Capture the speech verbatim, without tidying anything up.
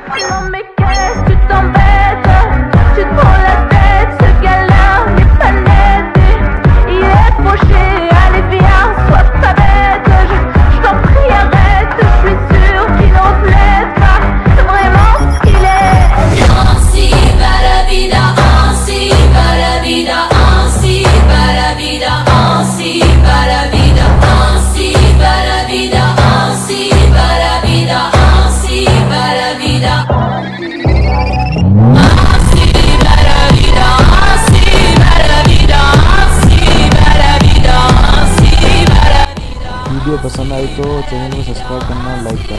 Non mais qu'est-ce que tu t'embêtes? Tu te prends la tête, ce gars-là n'est pas net. Il est fauché, allez viens, sois pas bête. Je, je t'en prie arrête, je suis sûre qu'il n'en plaît pas vraiment ce qu'il est. Ainsi va la vida, ainsi va la vida, ainsi va la vida, ainsi va la vida, ainsi va la vida, ainsi va la vida, ainsi va la vida. Video पसंद आई तो चैनल को सब्सक्राइब करना, लाइक करना।